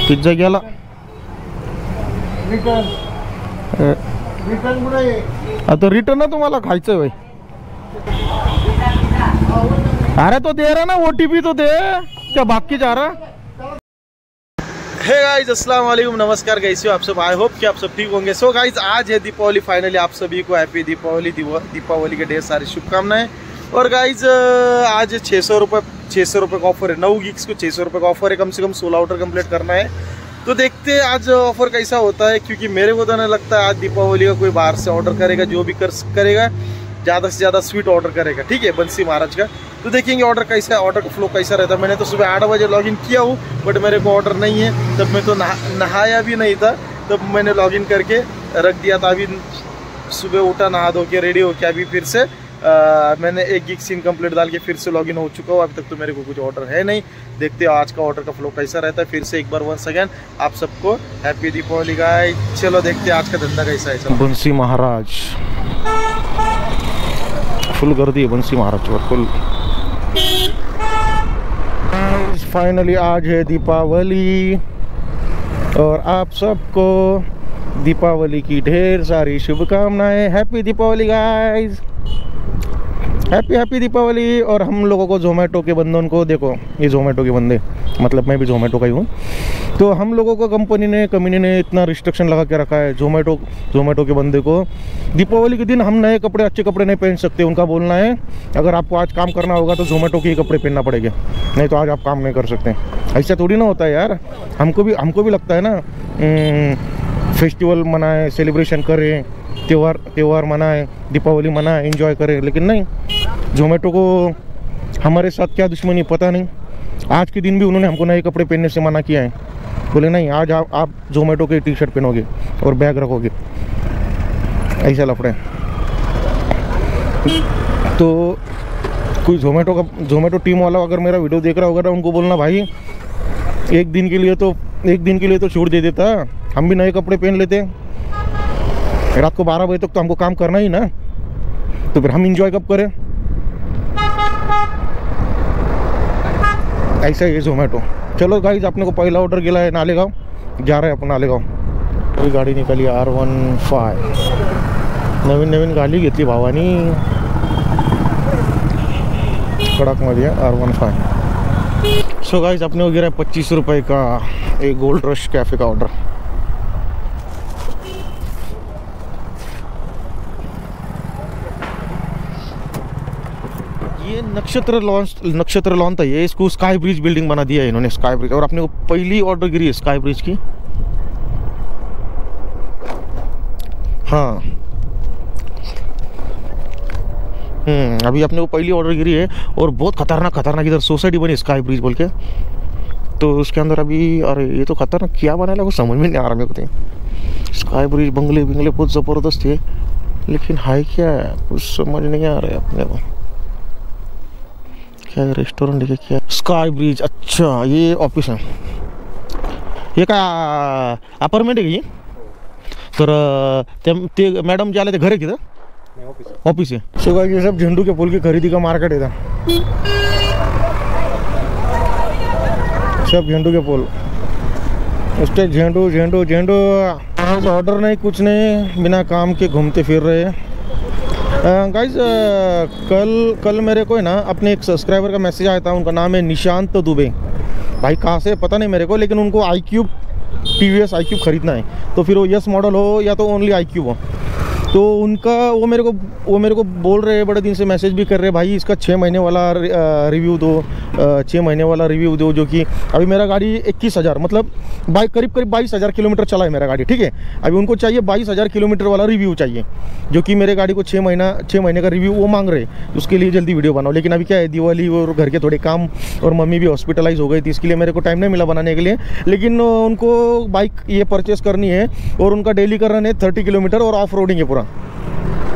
Pizza गेला. आता return ना तुम्हाला खायचं भाई. अरे तो दे रहा ना OTP तो दे, क्या बाकी जा रहा. हे गाइस अस्सलाम वालेकुम, नमस्कार, कैसे हो आप सब. आई होप कि आप सब ठीक होंगे. सो गाइस आज है दीपावली. फाइनली आप सभी को हैप्पी दीपावली. दीपावली के ढेर सारी शुभकामनाएं. और गाइस आज 600 रुपये का ऑफर है. 9 गिग्स को 600 रुपये का ऑफर है. कम से कम 16 ऑर्डर कंप्लीट करना है. तो देखते हैं आज ऑफर कैसा होता है, क्योंकि मेरे को तो नहीं लगता आज दीपावली का कोई बाहर से ऑर्डर करेगा. जो भी करेगा ज़्यादा से ज़्यादा स्वीट ऑर्डर करेगा, ठीक है, बंसी महाराज का. तो देखेंगे ऑर्डर कैसा है, ऑर्डर का फ्लो कैसा रहता है. मैंने तो सुबह 8 बजे लॉगिन किया हूँ, बट मेरे को ऑर्डर नहीं है. तब मैं तो नहाया भी नहीं था, तब मैंने लॉगिन करके रख दिया था. अभी सुबह उठा, नहा धो के रेडी हो के अभी फिर से मैंने एक गिग सीन कंप्लीट डाल के फिर से लॉगिन हो चुका हूँ. अभी तक तो मेरे को कुछ ऑर्डर है नहीं. देखते हो आज का ऑर्डर का फ्लो कैसा रहता है. फिर से एक बार वंस अगेन आप सबको हैप्पी दीपावली गाइस. चलो देखते हैं आज का धंधा कैसा है. बंसी महाराज फुल गर्दी है, बंसी महाराज पर फुल. फाइनली आज है दीपावली और आप सबको दीपावली की ढेर सारी शुभकामनाएं. Happy Deepavali guys, happy Deepavali. और हम लोगों को जोमेटो के बंदों को देखो, ये जोमेटो के बंदे, मतलब मैं भी जोमेटो का ही हूँ. तो हम लोगों को कंपनी ने इतना रिस्ट्रिक्शन लगा के रखा है जोमेटो के बंदे को. दीपावली के दिन हम नए कपड़े, अच्छे कपड़े नहीं पहन सकते. उनका बोलना है अगर आपको आज काम करना होगा तो जोमेटो के ही कपड़े पहनना पड़ेगा, नहीं तो आज आप काम नहीं कर सकते. ऐसा थोड़ी ना होता है यार. हमको भी लगता है ना, फेस्टिवल मनाएं, सेलिब्रेशन करें, त्यौहार मनाएं, दीपावली मनाएं, एंजॉय करें. लेकिन नहीं, जोमेटो को हमारे साथ क्या दुश्मनी पता नहीं. आज के दिन भी उन्होंने हमको नए कपड़े पहनने से मना किया है. बोले नहीं, आज आप जोमेटो के टी-शर्ट पहनोगे और बैग रखोगे. ऐसा लफड़े. तो कोई जोमेटो टीम वाला अगर मेरा वीडियो देख रहा होगा ना, उनको बोलना भाई एक दिन के लिए तो छूट दे देता, हम भी नए कपड़े पहन लेते. रात को 12 बजे तक तो हमको काम करना ही ना, तो फिर हम इंजॉय कब करें. ऐसा ही है जोमेटो. चलो गाइस, अपने को पहला ऑर्डर गेला है नालेगांव, जा रहे हैं अपन नालेगांव. कोई गाडी निघाली R15. नवीन गाडी घेतली भावानी, कडकमध्ये R15. सो गाइस अपने को गिरा 25 रुपये का एक गोल्ड रश कैफ़े का ऑर्डर. ये नक्षत्र लॉन था. ये इसको स्काई ब्रिज बिल्डिंग बना दिया है इन्होंने, स्काई ब्रिज. और अपने को पहली ऑर्डर गिरी है स्काई ब्रिज की. हाँ, अभी अपने को पहली ऑर्डर गिरी है. और बहुत खतरनाक इधर सोसाइटी बनी स्काई ब्रिज बोल के. तो उसके अंदर अभी, अरे ये तो खतरनाक क्या बनाया, कुछ समझ में नहीं आ रहा मेरे को. स्काई ब्रिज बंगले बहुत ज़बरदस्त है, लेकिन हाई क्या है कुछ समझ नहीं आ रहा है अपने को. क्या रेस्टोरेंट है क्या? Sky bridge. अच्छा ये ऑफिस है. ये का अपार्टमेंट आहे की? तर ते मॅडम जे आले ते घर आहे की ऑफिस है. सो गाइस ये सब झंडू के फूल की खरीदी का मार्केट है. सब झंडू के फूल, उसके झंडू. ऑर्डर नहीं, कुछ नहीं, बिना काम के घूमते फिर रहे. गाइस कल मेरे को है ना अपने एक सब्सक्राइबर का मैसेज आया था. उनका नाम है निशांत दुबे. भाई कहाँ से पता नहीं मेरे को, लेकिन उनको TVS iQube खरीदना है. तो फिर वो यस मॉडल हो या तो ओनली iQube हो. तो उनका वो मेरे को बोल रहे हैं, बड़े दिन से मैसेज भी कर रहे हैं, भाई इसका 6 महीने वाला रिव्यू दो, 6 महीने वाला रिव्यू दो. जो कि अभी मेरा गाड़ी 21,000, मतलब करीब 22,000 किलोमीटर चला है मेरा गाड़ी, ठीक है. अभी उनको चाहिए 22,000 किलोमीटर वाला रिव्यू चाहिए, जो कि मेरे गाड़ी को 6 महीने का रिव्यू वो मांग रहे. उसके लिए जल्दी वीडियो बनाओ. लेकिन अभी क्या है, दिवाली और घर के थोड़े काम, और मम्मी भी हॉस्पिटलाइज हो गई थी, इसके लिए मेरे को टाइम नहीं मिला बनाने के लिए. लेकिन उनको बाइक ये परचेस करनी है और उनका डेली का रन है 30 किलोमीटर और ऑफ रोडिंग है पूरा.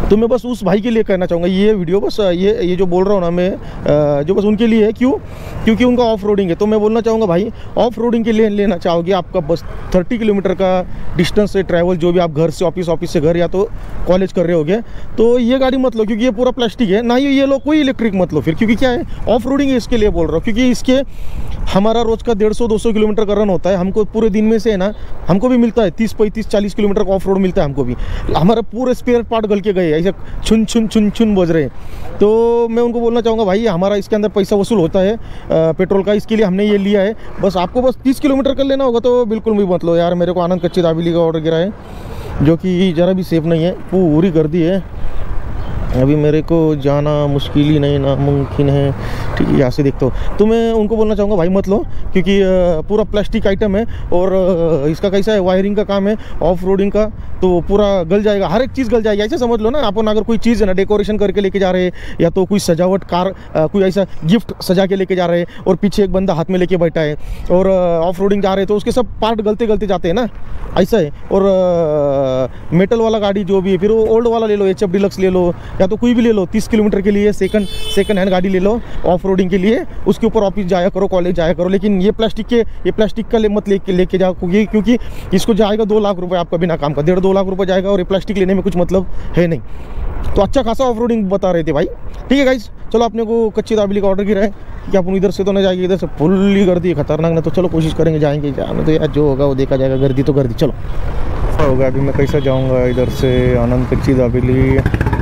तो मैं बस उस भाई के लिए कहना चाहूँगा, ये वीडियो बस ये जो बोल रहा हूँ ना मैं, जो बस उनके लिए है। क्यों? क्योंकि उनका ऑफ रोडिंग है। तो मैं बोलना चाहूँगा भाई, ऑफ रोडिंग के लिए लेना चाहोगे, आपका बस 30 किलोमीटर का डिस्टेंस से ट्रैवल, जो भी आप घर से ऑफिस से घर या तो कॉलेज कर रहे होगे, तो ये गाड़ी मत लो, क्योंकि ये पूरा प्लास्टिक है। ना ही ये लो, कोई इलेक्ट्रिक मत लो फिर, क्योंकि क्या है, ऑफ रोडिंग है इसके लिए बोल रहा हूँ। क्योंकि इसके हमारा रोज़ का 150-200 किलोमीटर का रन होता है, हमको पूरे दिन में से है ना, हमको भी मिलता है 30-35-40 किलोमीटर का ऑफ रोड मिलता है हमको भी। हमारा पूरे स्पेयर पार्ट गल के गए, ऐसे छुन छुन छुन छुन बज रहे। तो मैं उनको बोलना चाहूँगा भाई, हमारा इसके अंदर पैसा वसूल होता है पेट्रोल का, इसके लिए हमने ये लिया है। बस आपको बस 30 किलोमीटर कर लेना होगा, तो बिल्कुल भी मत लो यार। मेरे को आनंद कच्ची दाबेली का ऑर्डर गिरा है, जो कि ज़रा भी सेफ नहीं है, पूरी गर्दी है। अभी मेरे को जाना मुश्किल ही नहीं, नामुमकिन है। ठीक है, यहाँ से देखता हूँ। तो मैं उनको बोलना चाहूँगा भाई मत लो, क्योंकि पूरा प्लास्टिक आइटम है, और इसका कैसा है, वायरिंग का काम है, ऑफ रोडिंग का, तो पूरा गल जाएगा, हर एक चीज़ गल जाएगी। ऐसे समझ लो ना, अपन अगर कोई चीज़ है ना डेकोरेशन करके लेके जा रहे हैं, या तो कोई सजावट कार, कोई ऐसा गिफ्ट सजा के लेके जा रहे हैं, और पीछे एक बंदा हाथ में लेके बैठा है, और ऑफ रोडिंग जा रहे हैं, तो उसके सब पार्ट गलते गलते जाते हैं ना, ऐसा है। और मेटल वाला गाड़ी जो भी है, फिर वो ओल्ड वाला ले लो, HF डिलक्स ले लो, या तो कोई भी ले लो, 30 किलोमीटर के लिए सेकंड हैंड गाड़ी ले लो ऑफ रोडिंग के लिए, उसके ऊपर ऑफिस जाया करो, कॉलेज जाया करो। लेकिन ये प्लास्टिक का मत लेके जाओ, क्योंकि इसको जाएगा 2 लाख रुपए आपका बिना काम का, 1.5-2 लाख रुपए जाएगा, और ये प्लास्टिक लेने में कुछ मतलब है नहीं। तो अच्छा खासा ऑफ रोडिंग बता रहे थे भाई। ठीक है गाइस, चलो अपने को कच्ची दाबेली का ऑर्डर गिरा है कि अपन इधर से तो नहीं जाएंगे, इधर से फुल्ली गर्दी है, खतरनाक ना। तो चलो कोशिश करेंगे, जाएंगे, जाना तो यार जो होगा वो देखा जाएगा, गर्दी तो गर्दी। चलो होगा, अभी मैं कैसा जाऊँगा इधर से आनंद कच्ची दाबेली,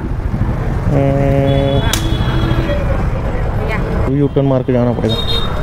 यू टर्न मार के जाना पड़ेगा।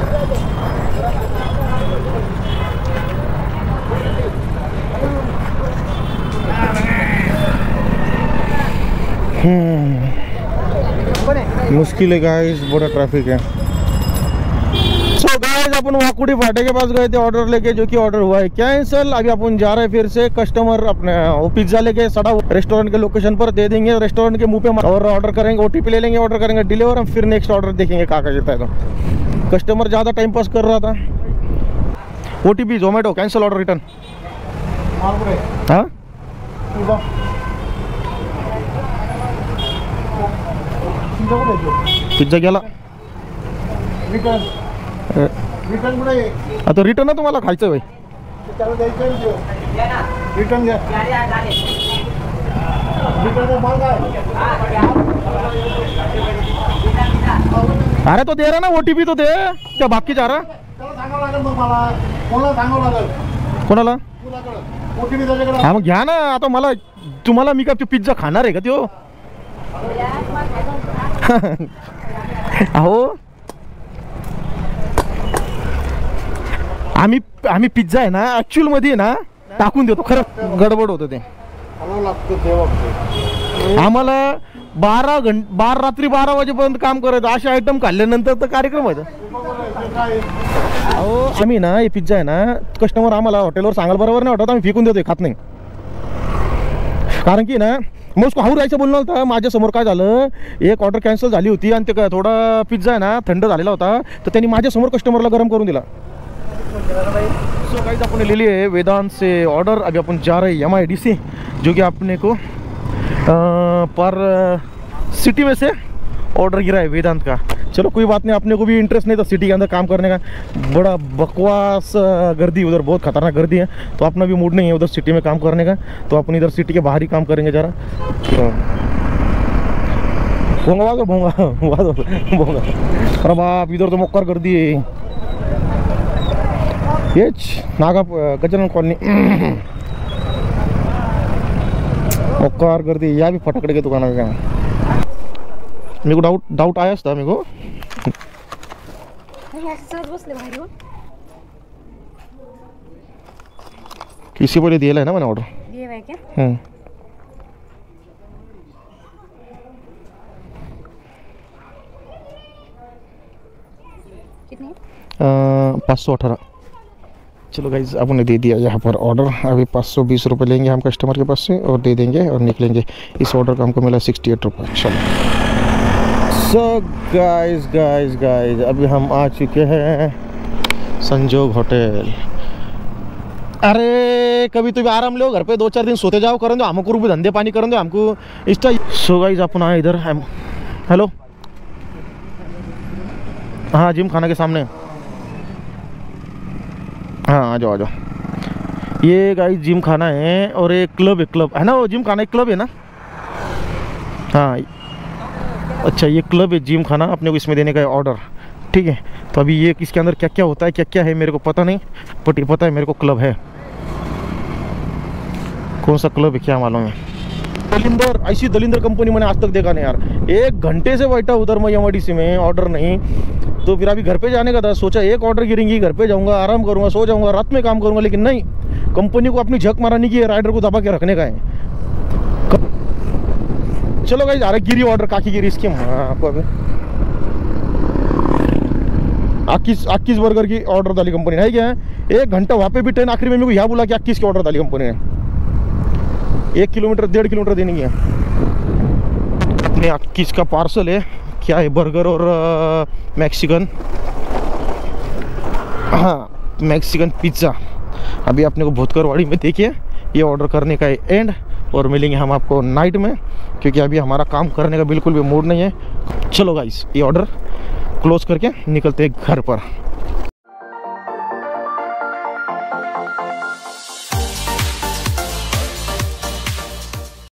मुश्किल है गाइस, बड़ा ट्रैफिक है। सो गाइस, अपन वाकुड़ी फाटे के पास गए थे ऑर्डर लेके, जो कि ऑर्डर हुआ है कैंसिल। अभी अपन जा रहे हैं फिर से, कस्टमर अपने वो पिज्जा लेके सड़ा रेस्टोरेंट के लोकेशन पर दे देंगे, रेस्टोरेंट के मुंह पे, और ऑर्डर करेंगे, OTP ले लेंगे, ऑर्डर करेंगे डिलीवर, हम फिर नेक्स्ट ऑर्डर देखेंगे क्या कहता है। तो कस्टमर ज़्यादा टाइम पास कर रहा था। OTP Zomato cancel order return. हाँ पिझ्झा गेला, आता रिटर्न ना तुम्हाला खायचं भाई, रिटर्न घ्या। अरे तो दे रहा ना, OTP तो दे, क्या बाकी जा रहा? कोणाला? हा मग घ्या ना, आता मला तुम्हाला मी का पिझ्झा खाणार आहे का त्यो? अहो आम्ही पिझ्झा आहे ना ऍक्च्युअल मध्ये ना टाकून देतो, खरं गडबड होतं ते। आम्हाला 12 रात्री 12 वाजेपर्यंत काम करायचं, असे आयटम खाल्ल्यानंतर तर कार्यक्रम व्हायचा। अहो आम्ही ना हे पिझ्झा आहे ना, कस्टमर आम्हाला हॉटेलवर सांगायला बरोबर नाही वाटत, आम्ही फेकून देतोय, खात नाही। कारण की ना मग उसको हाऊर यायचं बोलणं होतं, माझ्यासमोर काय झालं, एक ऑर्डर कॅन्सल झाली होती आणि ते थोडा पिझ्झा आहे ना थंड झालेला होता, तर त्यांनी माझ्यासमोर कस्टमरला गरम करून दिला। सो गाइस, आपने ले लिए वेदांत से ऑर्डर। अभी अपन जा रहे हैं MIDC, जो कि अपने को पर सिटी में से ऑर्डर गिरा है वेदांत का। चलो कोई बात नहीं, अपने को भी इंटरेस्ट नहीं था सिटी के अंदर काम करने का, बड़ा बकवास गर्दी, उधर बहुत खतरनाक गर्दी है, तो अपना भी मूड नहीं है उधर सिटी में काम करने का, तो अपन इधर सिटी के बाहर ही काम करेंगे जरा। भोंगा भोंगा, अरे बाप, इधर तो मोक्कर गर्दी है, ये नागा गजानन कॉलोनी मोक्कर गर्दी, या भी फटाकडे के दुकान का। मेरे को डाउट आया था मेरे को, किसी को दिया है ना मैंने ऑर्डर, दिया है क्या? कितने? 518। चलो गाइज, आपने दे दिया यहाँ पर ऑर्डर। अभी 520 रुपये लेंगे हम कस्टमर के पास से और दे देंगे और निकलेंगे। इस ऑर्डर का हमको मिला 68 रुपये। चलो सो गाइज अभी हम आ चुके हैं संजोग होटल। अरे कभी तुम्हें आराम लो घर पे, 2-4 दिन सोते जाओ, कर दो हमको भी धंधे पानी कर दो हमको इष्टा। सो गाइस अपन आए इधर। हेलो, हाँ जिम खाना के सामने, हाँ आ जाओ आ जाओ। ये गाइस जिम खाना है और एक क्लब है, क्लब है ना वो, जिम खाना एक क्लब है ना। हाँ अच्छा ये क्लब है जिम खाना, अपने को इसमें देने का है ऑर्डर, ठीक है। तो अभी ये इसके अंदर क्या क्या होता है क्या क्या है मेरे को पता नहीं, बट ये पता है मेरे को क्लब है। कौन सा क्लब है क्या मालूम है। दलिंदर, ऐसी दलिंदर कंपनी मैंने आज तक देखा नहीं यार। 1 घंटे से बैठा उधर मैं एमआईडीसी में, ऑर्डर नहीं। तो फिर अभी घर पे जाने का था, सोचा एक ऑर्डर गिरेंगी, घर पे जाऊंगा, आराम करूंगा, सो जाऊंगा, रात में काम करूंगा, लेकिन नहीं, कंपनी को अपनी झक मारानी की है, राइडर को दबा के रखने का है। चलो गाइस, अरे गिरी ऑर्डर, काकी गिरी इसकी आपको अभी 21 बर्गर की ऑर्डर डाली कंपनी है क्या। 1 घंटा वहाँ पे भी ट्रेन, आखिरी में मेरे को यहाँ बोला कि 21 की ऑर्डर डाली कंपनी ने। 1 किलोमीटर 1.5 किलोमीटर देनी है अपने। 21 का पार्सल है, क्या है, बर्गर और मैक्सिकन, हाँ मैक्सिकन पिज्ज़ा। अभी अपने को भूतकरवाड़ी में देखिए ये ऑर्डर करने का है एंड, और मिलेंगे हम आपको नाइट में, क्योंकि अभी हमारा काम करने का बिल्कुल भी मूड नहीं है। चलो गाइस ये ऑर्डर क्लोज करके निकलते हैं घर पर।